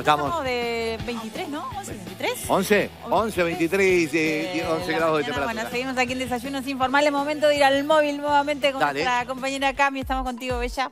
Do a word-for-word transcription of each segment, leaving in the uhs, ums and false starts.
estamos... estamos de veintitrés, ¿no? ¿once, veintitrés? ¿once? once, veintitrés, eh, once grados de temperatura. Bueno, seguimos aquí en Desayunos Informales. Momento de ir al móvil nuevamente con Dale. nuestra compañera Cami. Estamos contigo, Bella.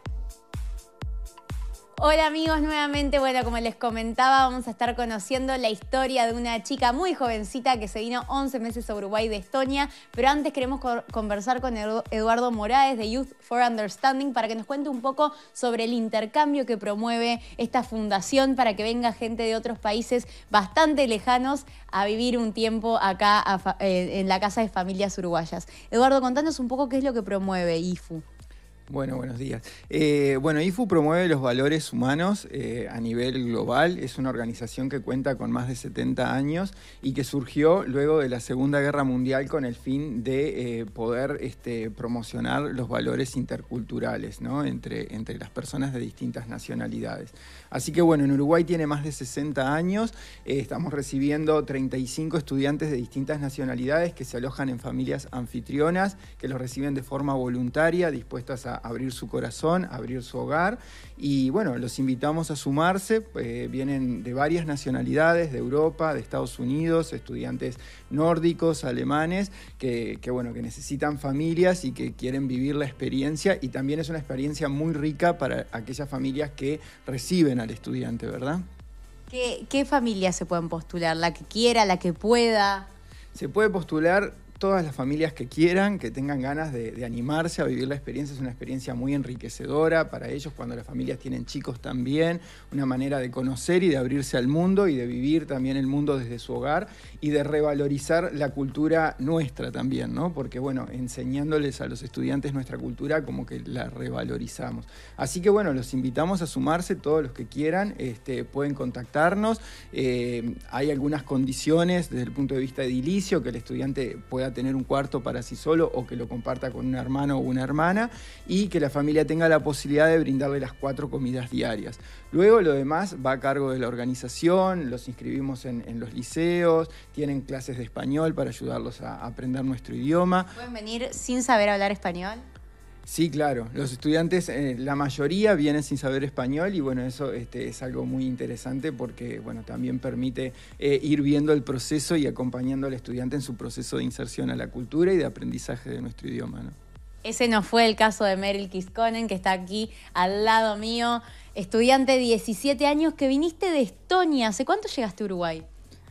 Hola amigos, nuevamente, bueno, como les comentaba, vamos a estar conociendo la historia de una chica muy jovencita que se vino once meses a Uruguay de Estonia, pero antes queremos co conversar con Eduardo Moraes de Youth for Understanding para que nos cuente un poco sobre el intercambio que promueve esta fundación para que venga gente de otros países bastante lejanos a vivir un tiempo acá a, eh, en la Casa de Familias Uruguayas. Eduardo, contanos un poco qué es lo que promueve I F U. Bueno, buenos días. Eh, bueno, I F U promueve los valores humanos eh, a nivel global. Es una organización que cuenta con más de setenta años y que surgió luego de la Segunda Guerra Mundial con el fin de eh, poder este, promocionar los valores interculturales, ¿no? entre, entre las personas de distintas nacionalidades. Así que bueno, en Uruguay tiene más de sesenta años. Eh, estamos recibiendo treinta y cinco estudiantes de distintas nacionalidades que se alojan en familias anfitrionas, que los reciben de forma voluntaria, dispuestas a abrir su corazón, abrir su hogar, y bueno, los invitamos a sumarse. Eh, vienen de varias nacionalidades, de Europa, de Estados Unidos, estudiantes nórdicos, alemanes, que, que bueno, que necesitan familias y que quieren vivir la experiencia, y también es una experiencia muy rica para aquellas familias que reciben al estudiante, ¿verdad? ¿Qué, qué familias se pueden postular? ¿La que quiera, la que pueda? Se puede postular todas las familias que quieran, que tengan ganas de, de animarse a vivir la experiencia. Es una experiencia muy enriquecedora para ellos cuando las familias tienen chicos también, una manera de conocer y de abrirse al mundo y de vivir también el mundo desde su hogar y de revalorizar la cultura nuestra también, ¿no? Porque bueno, enseñándoles a los estudiantes nuestra cultura como que la revalorizamos. Así que bueno, los invitamos a sumarse, todos los que quieran, este, pueden contactarnos. Eh, hay algunas condiciones desde el punto de vista edilicio, que el estudiante pueda tener un cuarto para sí solo o que lo comparta con un hermano o una hermana, y que la familia tenga la posibilidad de brindarle las cuatro comidas diarias. Luego lo demás va a cargo de la organización, los inscribimos en, en los liceos, tienen clases de español para ayudarlos a aprender nuestro idioma. ¿Pueden venir sin saber hablar español? Sí, claro. Los estudiantes, eh, la mayoría vienen sin saber español y bueno, eso este, es algo muy interesante porque bueno, también permite eh, ir viendo el proceso y acompañando al estudiante en su proceso de inserción a la cultura y de aprendizaje de nuestro idioma, ¿no? Ese no fue el caso de Meryl Kiskonen, que está aquí al lado mío, estudiante de diecisiete años que viniste de Estonia. ¿Hace cuánto llegaste a Uruguay?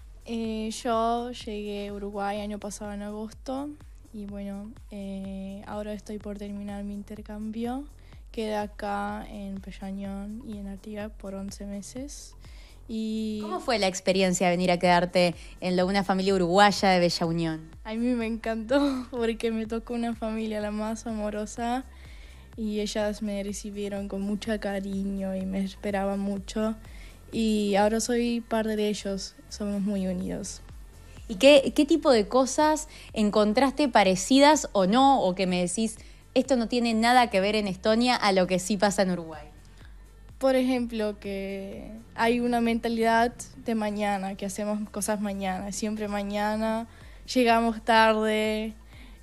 Eh, yo llegué a Uruguay año pasado en agosto. Y bueno, eh, ahora estoy por terminar mi intercambio. Quedé acá en Peñañón y en Artigas por once meses. Y ¿cómo fue la experiencia de venir a quedarte en la, una familia uruguaya de Bella Unión? A mí me encantó porque me tocó una familia la más amorosa y ellas me recibieron con mucho cariño y me esperaban mucho. Y ahora soy parte de ellos, somos muy unidos. ¿Y qué, qué tipo de cosas encontraste parecidas o no? O que me decís, esto no tiene nada que ver en Estonia a lo que sí pasa en Uruguay. Por ejemplo, que hay una mentalidad de mañana, que hacemos cosas mañana, siempre mañana, llegamos tarde,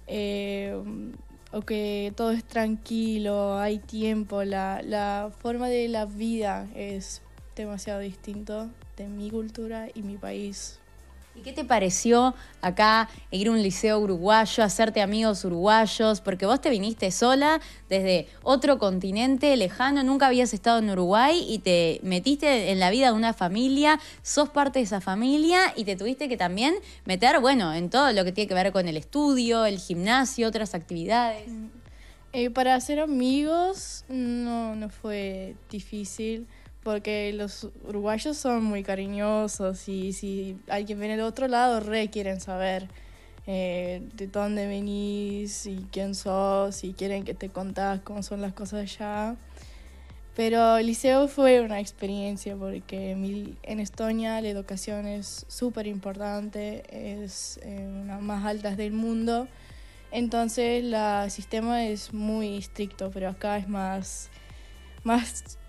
eh, o que todo es tranquilo, hay tiempo. La, la forma de la vida es demasiado distinto de mi cultura y mi país. ¿Y qué te pareció acá ir a un liceo uruguayo, hacerte amigos uruguayos? Porque vos te viniste sola desde otro continente lejano, nunca habías estado en Uruguay y te metiste en la vida de una familia, sos parte de esa familia y te tuviste que también meter, bueno, en todo lo que tiene que ver con el estudio, el gimnasio, otras actividades. Eh, para hacer amigos no, no fue difícil. Porque los uruguayos son muy cariñosos y si alguien viene del otro lado, re quieren saber eh, de dónde venís y quién sos y quieren que te contás cómo son las cosas allá. Pero el liceo fue una experiencia porque en Estonia la educación es súper importante, es eh, una de las más altas del mundo. Entonces el sistema es muy estricto, pero acá es más... más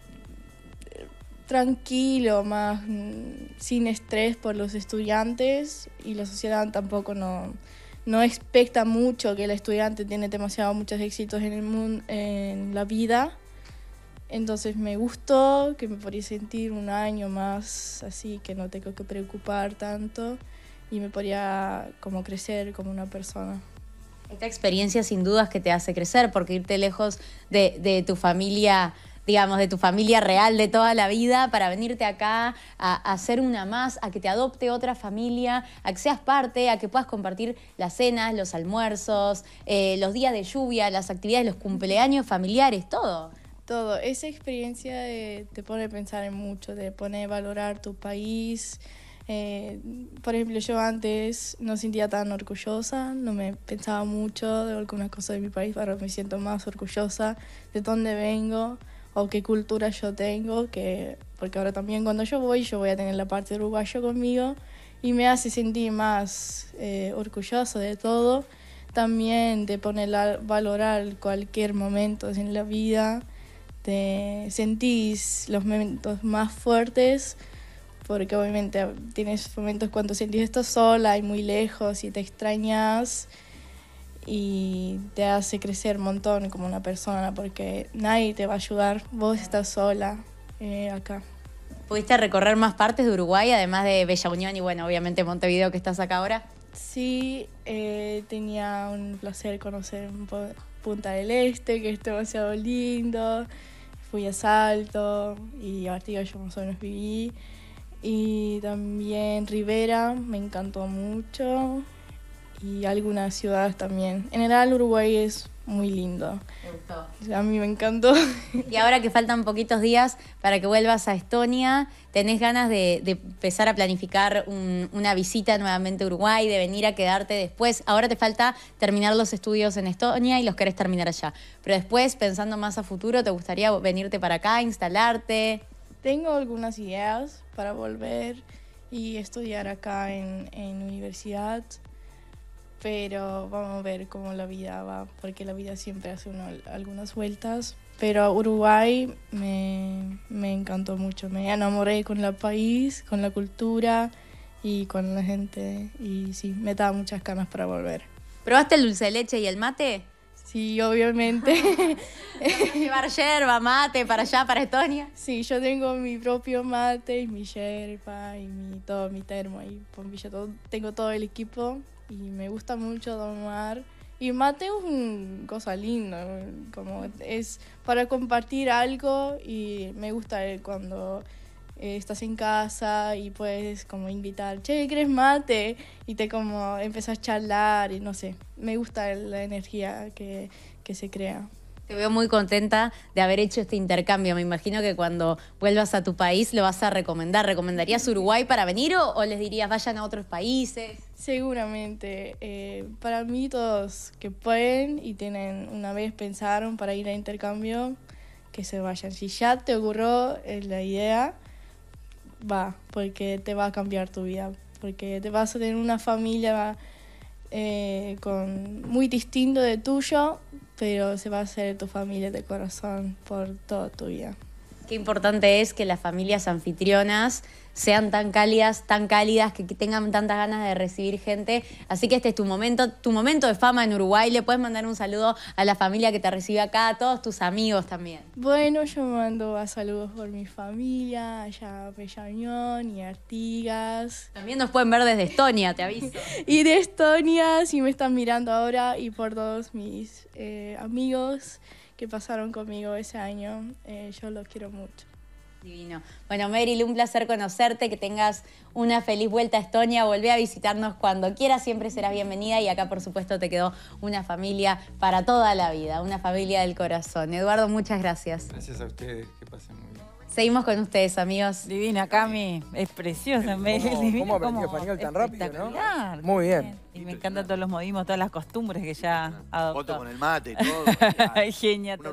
tranquilo, más sin estrés por los estudiantes y la sociedad tampoco no, no expecta mucho que el estudiante tiene demasiado muchos éxitos en el mundo, en la vida. Entonces me gustó que me podía sentir un año más así, que no tengo que preocupar tanto y me podía como crecer como una persona. Esta experiencia sin dudas que te hace crecer, porque irte lejos de, de tu familia, digamos, de tu familia real de toda la vida, para venirte acá a, a ser una más, a que te adopte otra familia, a que seas parte, a que puedas compartir las cenas, los almuerzos, eh, los días de lluvia, las actividades, los cumpleaños familiares, todo. Todo. Esa experiencia eh, te pone a pensar en mucho, te pone a valorar tu país. Eh, por ejemplo, yo antes no sentía tan orgullosa, no me pensaba mucho de algunas cosas de mi país, ahora me siento más orgullosa de dónde vengo o qué cultura yo tengo, que, porque ahora también cuando yo voy, yo voy a tener la parte uruguayo conmigo y me hace sentir más eh, orgullosa de todo. También te pone a valorar cualquier momento en la vida, te sentís los momentos más fuertes, porque obviamente tienes momentos cuando sentís esto sola y muy lejos y te extrañas y te hace crecer un montón como una persona, porque nadie te va a ayudar, vos estás sola eh, acá. ¿Pudiste recorrer más partes de Uruguay, además de Bella Unión y, bueno, obviamente Montevideo, que estás acá ahora? Sí, eh, tenía un placer conocer Punta del Este, que es demasiado lindo. Fui a Salto y Artigas yo más o menos viví. Y también Rivera, me encantó mucho. Y algunas ciudades también. En general Uruguay es muy lindo. Me gustó. A mí me encantó. Y ahora que faltan poquitos días para que vuelvas a Estonia, ¿tenés ganas de, de empezar a planificar un, una visita nuevamente a Uruguay, de venir a quedarte después? Ahora te falta terminar los estudios en Estonia y los querés terminar allá. Pero después, pensando más a futuro, ¿te gustaría venirte para acá, instalarte? Tengo algunas ideas para volver y estudiar acá en, en universidad. Pero vamos a ver cómo la vida va, porque la vida siempre hace uno, algunas vueltas. Pero Uruguay me, me encantó mucho, me enamoré con el país, con la cultura y con la gente. Y sí, me da muchas ganas para volver. ¿Probaste el dulce de leche y el mate? Sí, obviamente. ¿Llevar yerba, mate para allá, para Estonia? Sí, yo tengo mi propio mate y mi yerba y mi, todo mi termo y bombilla, todo, tengo todo el equipo. Y me gusta mucho tomar. Y mate es una cosa linda, como es para compartir algo y me gusta cuando eh, estás en casa y puedes como invitar, che, ¿querés mate? Y te como empezás a charlar y no sé, me gusta la energía que, que se crea. Te veo muy contenta de haber hecho este intercambio. Me imagino que cuando vuelvas a tu país lo vas a recomendar. ¿Recomendarías Uruguay para venir o, o les dirías vayan a otros países? Seguramente. Eh, para mí todos que pueden y tienen una vez pensaron para ir a intercambio, que se vayan. Si ya te ocurrió eh, la idea, va, porque te va a cambiar tu vida. Porque te vas a tener una familia eh, con, muy distinto de tuyo, pero se va a hacer tu familia de corazón por toda tu vida. Qué importante es que las familias anfitrionas sean tan cálidas, tan cálidas, que tengan tantas ganas de recibir gente. Así que este es tu momento, tu momento de fama en Uruguay. Le puedes mandar un saludo a la familia que te recibe acá, a todos tus amigos también. Bueno, yo mando a saludos por mi familia, allá a Bella Unión y Artigas. También nos pueden ver desde Estonia, te aviso. Y de Estonia, si me están mirando ahora, y por todos mis eh, amigos que pasaron conmigo ese año, eh, yo los quiero mucho. Divino. Bueno, Meryl, un placer conocerte, que tengas una feliz vuelta a Estonia, volvé a visitarnos cuando quieras, siempre serás bienvenida y acá por supuesto te quedó una familia para toda la vida, una familia del corazón. Eduardo, muchas gracias. Gracias a ustedes, que pasen muy bien. Seguimos con ustedes, amigos. Divina, Cami, es preciosa. Meryl, ¿Cómo, divina, cómo aprendió como español tan rápido, no? espectacular. Muy bien. Y me encantan todos los modismos, todas las costumbres que ya adoptó. Foto con el mate y todo. Genia.